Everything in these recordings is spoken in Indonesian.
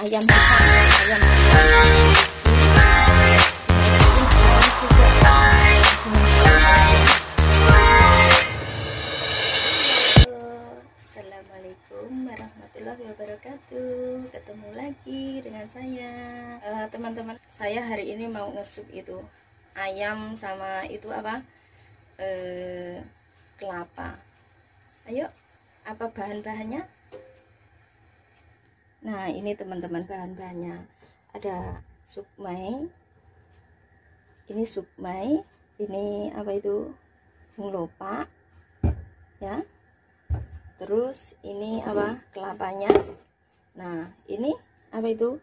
ayam hitam, ayam Assalamualaikum warahmatullahi wabarakatuh. Ketemu lagi dengan saya, teman-teman. Saya hari ini mau ngesup itu ayam sama itu apa, kelapa. Ayo, apa bahan-bahannya? Nah, ini teman-teman bahan-bahannya. Ada sukmai. Ini sukmai. Ini apa itu? Hunglopa. Ya. Terus ini apa? Kelapanya. Nah, ini apa itu?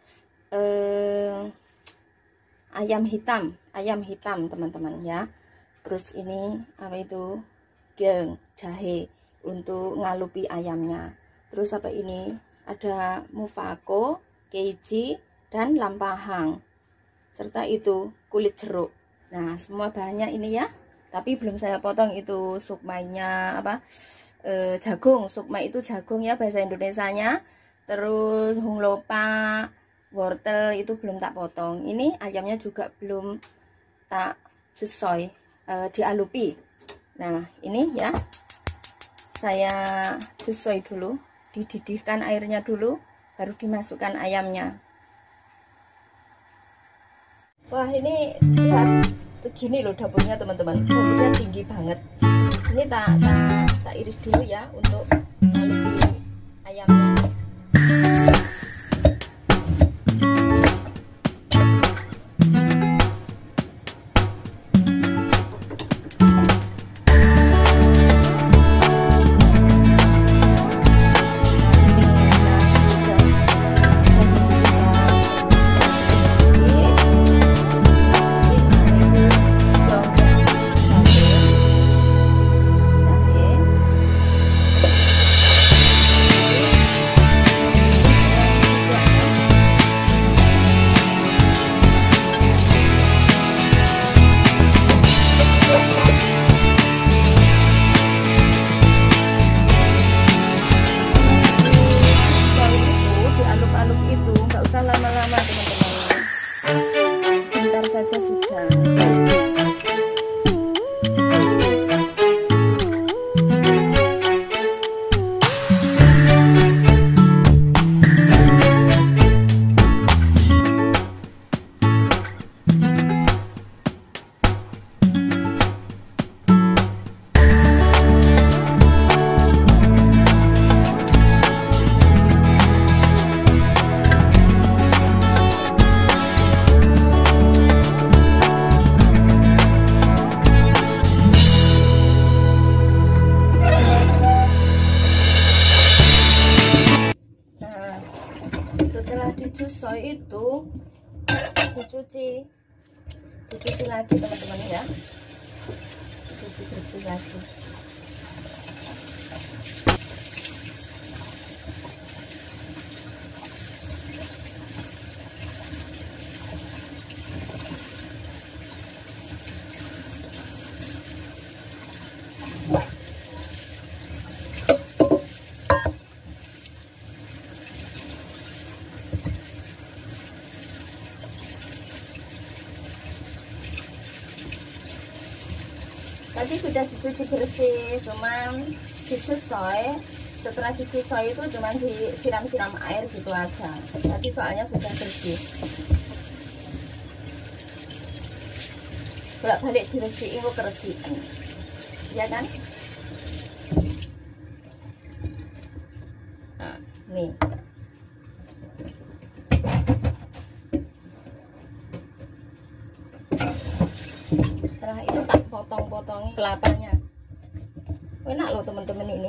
Ayam hitam, teman-teman ya. Terus ini apa itu? Geng, jahe untuk ngalupi ayamnya. Terus apa ini? Ada mufako, keiji, dan lampahang, serta itu kulit jeruk. Nah, semua bahannya ini ya, tapi belum saya potong itu sukmainya apa, jagung. Sukmai itu jagung ya bahasa Indonesianya. Terus hunglopa, wortel itu belum tak potong. Ini ayamnya juga belum tak jusoi, dialupi. Nah, ini ya, saya jusoi dulu. Dididihkan airnya dulu, baru dimasukkan ayamnya. Wah, ini lihat segini loh dapurnya, teman-teman. Dapurnya tinggi banget. Ini tak iris dulu ya untuk ngalupi ayamnya. Lama-lama teman-teman, sebentar saja sudah. Setelah dijusoi itu dicuci lagi teman-teman ya, dicuci bersih lagi. Tadi sudah dicuci bersih, cuman disusoi. Setelah disusoi itu cuman disiram-siram air gitu aja. Tadi soalnya sudah bersih. Bolak-balik dibersihin kok keresikan, ya kan? Nah, nih. Setelah itu tak potong-potong kelapanya. Enak loh teman-teman ini.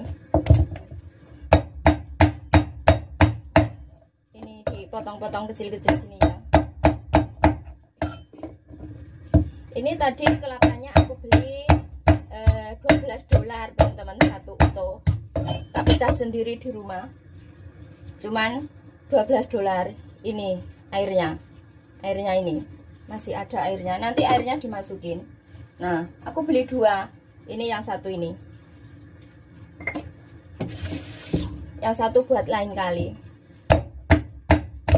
Ini dipotong-potong kecil-kecil gini ya. Ini tadi kelapanya aku beli $12 teman-teman, satu utuh. Tak pecah sendiri di rumah. Cuman $12. Ini airnya ini masih ada airnya. Nanti airnya dimasukin. Nah, aku beli 2. Ini yang satu ini. Yang satu buat lain kali.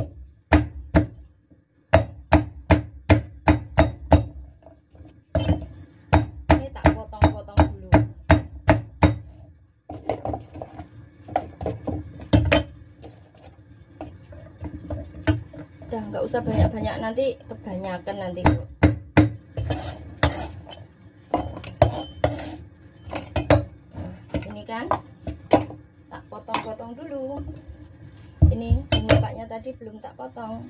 Udah, nggak usah banyak-banyak, nanti kebanyakan nanti. Nah, ini kan tak potong-potong dulu. Ini mukanya tadi belum tak potong.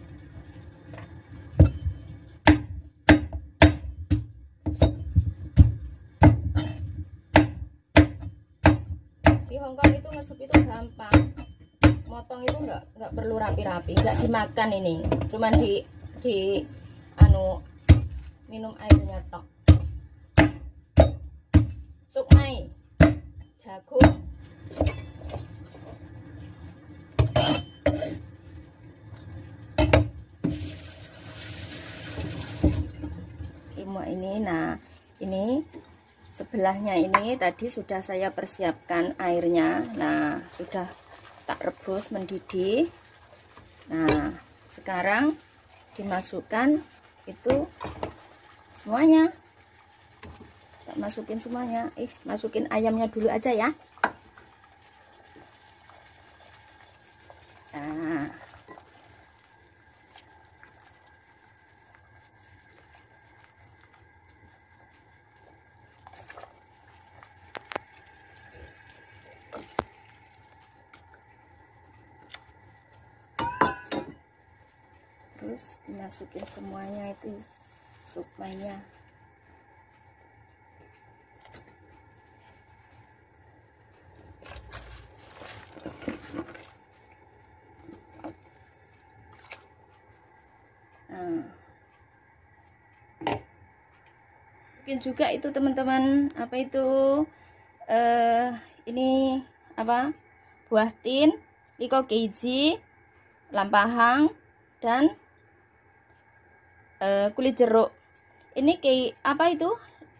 Di Hongkong itu ngesup itu gampang, motong itu nggak perlu rapi-rapi, nggak dimakan ini, cuman di minum airnya tok. Sukmai, jagung, semua ini. Nah, ini sebelahnya ini tadi sudah saya persiapkan airnya. Nah, sudah tak rebus mendidih. Nah, sekarang dimasukkan itu semuanya. Tak masukin semuanya. Masukin ayamnya dulu aja ya. Nah, terus dimasukin semuanya itu sukmainya. Nah, mungkin juga itu teman-teman, apa itu ini apa, buah tin, liko keiji, lampahang, dan kulit jeruk. Ini kayak apa itu?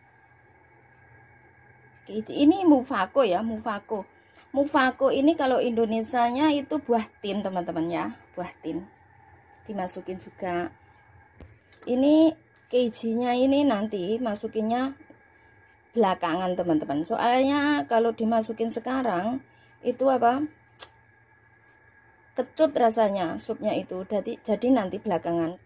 Ini mufako ya, mufako. Mufako ini kalau Indonesianya itu buah tin teman-teman ya, buah tin. Dimasukin juga. Ini keijinya ini nanti masukinnya belakangan teman-teman. Soalnya kalau dimasukin sekarang itu apa? Kecut rasanya supnya itu. Jadi nanti belakangan.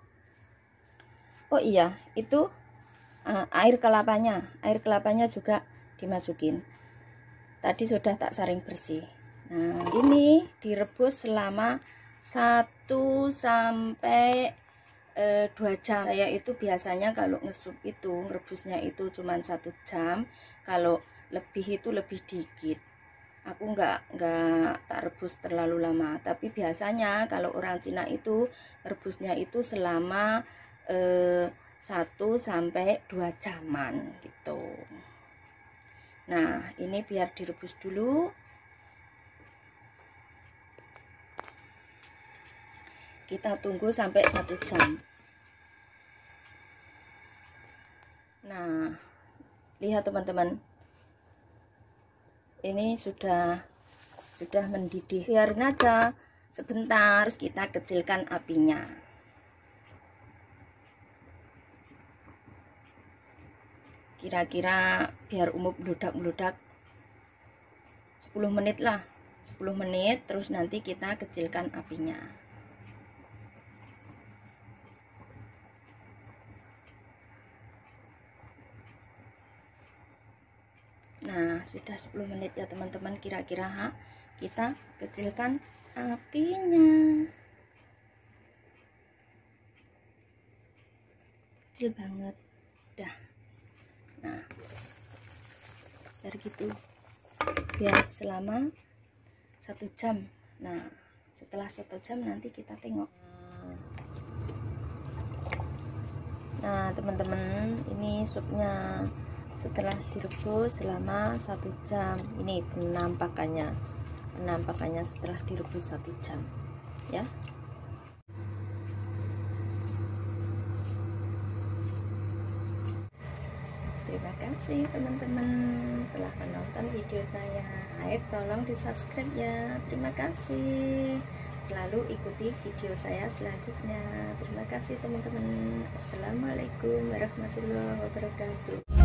Oh iya, itu air kelapanya juga dimasukin. Tadi sudah tak saring bersih. Nah, ini direbus selama 1 sampai 2 jam. Saya itu biasanya kalau ngesup itu ngerebusnya itu cuma 1 jam. Kalau lebih itu lebih dikit. Aku nggak tak rebus terlalu lama. Tapi biasanya kalau orang Cina itu rebusnya itu selama 1 sampai 2 jaman gitu. Nah, ini biar direbus dulu. Kita tunggu sampai 1 jam. Nah, lihat teman-teman. Ini sudah mendidih. Biarin aja sebentar, kita kecilkan apinya. Kira-kira biar meludak 10 menit lah, 10 menit, terus nanti kita kecilkan apinya. Nah, sudah 10 menit ya teman-teman, kira-kira kita kecilkan apinya. Kecil banget. Dah. Nah, biar gitu, biar selama 1 jam. Nah, setelah 1 jam nanti kita tengok. Nah teman-teman, ini supnya setelah direbus selama 1 jam. Ini penampakannya setelah direbus 1 jam ya. Terima kasih teman-teman telah menonton video saya. Ayo tolong di subscribe ya. Terima kasih. Selalu ikuti video saya selanjutnya. Terima kasih teman-teman. Assalamualaikum warahmatullahi wabarakatuh.